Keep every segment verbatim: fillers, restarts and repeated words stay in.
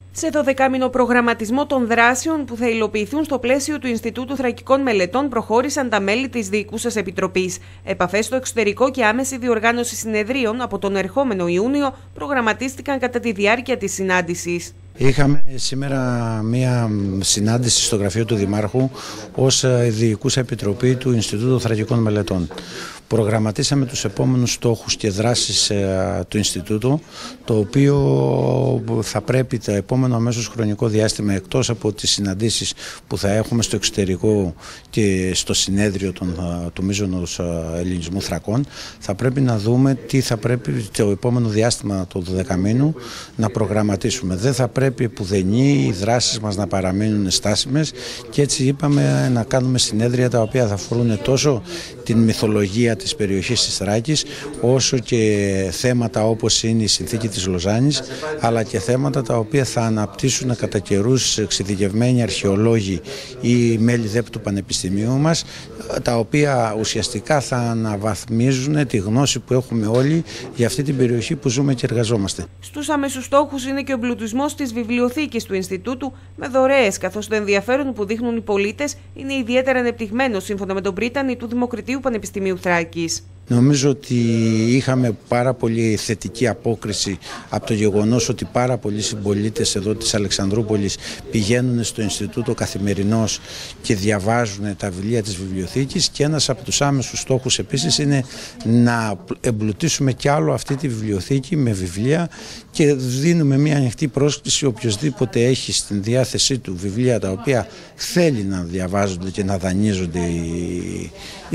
Σε δωδεκάμηνο προγραμματισμό των δράσεων που θα υλοποιηθούν στο πλαίσιο του Ινστιτούτου Θρακικών Μελετών προχώρησαν τα μέλη της Διοικούσας Επιτροπής. Επαφές στο εξωτερικό και άμεση διοργάνωση συνεδρίων από τον ερχόμενο Ιούνιο προγραμματίστηκαν κατά τη διάρκεια της συνάντησης. Είχαμε σήμερα μία συνάντηση στο γραφείο του Δημάρχου ως Διοικούσα Επιτροπή του Ινστιτούτου Θρακικών Μελετών. Προγραμματίσαμε τους επόμενους στόχους και δράσεις του Ινστιτούτου, το οποίο θα πρέπει το επόμενο αμέσως χρονικό διάστημα, εκτός από τις συναντήσεις που θα έχουμε στο εξωτερικό και στο συνέδριο των, του μείζωνος ελληνισμού θρακών, θα πρέπει να δούμε τι θα πρέπει το επόμενο διάστημα του δωδεκαμήνου να προγραμματίσουμε. Δεν θα πρέπει πουδενή οι δράσεις μας να παραμείνουν στάσιμες και έτσι είπαμε να κάνουμε συνέδρια τα οποία θα αφορούν τόσο την μυθολογία της περιοχής της Θράκης, όσο και θέματα όπως είναι η συνθήκη της Λοζάνης, αλλά και θέματα τα οποία θα αναπτύσσουν κατά καιρούς εξειδικευμένοι αρχαιολόγοι ή μέλη ΔΕΠ του Πανεπιστημίου μας, τα οποία ουσιαστικά θα αναβαθμίζουν τη γνώση που έχουμε όλοι για αυτή την περιοχή που ζούμε και εργαζόμαστε. Στους άμεσους στόχους είναι και ο εμπλουτισμός της βιβλιοθήκης του Ινστιτούτου με δωρεές, καθώς το ενδιαφέρον που δείχνουν οι πολίτες είναι ιδιαίτερα ανεπτυγμένο, σύμφωνα με τον πρίτανη του Δημοκρατίου Πανεπιστημίου Θράκης. Νομίζω ότι είχαμε πάρα πολύ θετική απόκριση από το γεγονός ότι πάρα πολλοί συμπολίτες εδώ της Αλεξανδρούπολης πηγαίνουν στο Ινστιτούτο καθημερινώς και διαβάζουν τα βιβλία της βιβλιοθήκης, και ένας από τους άμεσους στόχους επίσης είναι να εμπλουτίσουμε κι άλλο αυτή τη βιβλιοθήκη με βιβλία, και δίνουμε μια ανοιχτή πρόσκληση οποιοσδήποτε έχει στην διάθεσή του βιβλία τα οποία θέλει να διαβάζονται και να δανείζονται οι, οι,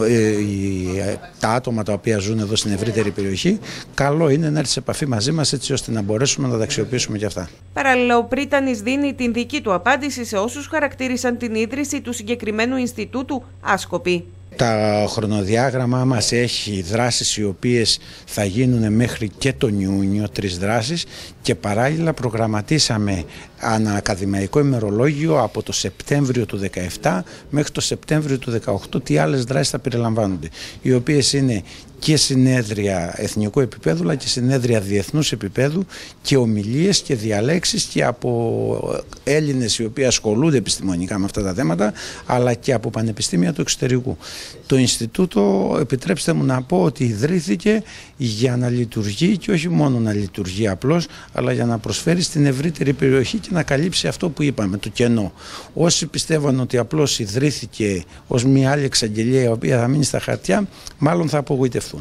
οι, τα άτομα τα οποία ζουν εδώ στην ευρύτερη περιοχή, καλό είναι να έρθει σε επαφή μαζί μας, έτσι ώστε να μπορέσουμε να τα αξιοποιήσουμε και αυτά. Παράλληλα, ο πρίτανης δίνει την δική του απάντηση σε όσους χαρακτήρισαν την ίδρυση του συγκεκριμένου Ινστιτούτου άσκοπη. Τα χρονοδιάγραμμά μας έχει δράσεις οι οποίες θα γίνουν μέχρι και τον Ιούνιο, τρεις δράσεις, και παράλληλα προγραμματίσαμε αναακαδημαϊκό ημερολόγιο από το Σεπτέμβριο του δεκαεπτά μέχρι το Σεπτέμβριο του δεκαοκτώ τι άλλες δράσεις θα περιλαμβάνονται, οι οποίες είναι και συνέδρια εθνικού επίπεδου αλλά και συνέδρια διεθνούς επίπεδου και ομιλίες και διαλέξεις και από Έλληνες οι οποίοι ασχολούνται επιστημονικά με αυτά τα θέματα, αλλά και από πανεπιστήμια του εξωτερικού. Το Ινστιτούτο, επιτρέψτε μου να πω, ότι ιδρύθηκε για να λειτουργεί, και όχι μόνο να λειτουργεί απλώς, αλλά για να προσφέρει στην ευρύτερη περιοχή και να καλύψει αυτό που είπαμε, το κενό. Όσοι πιστεύαν ότι απλώς ιδρύθηκε ως μια άλλη εξαγγελία η οποία θα μείνει στα χαρτιά, μάλλον θα απογοητευτούν.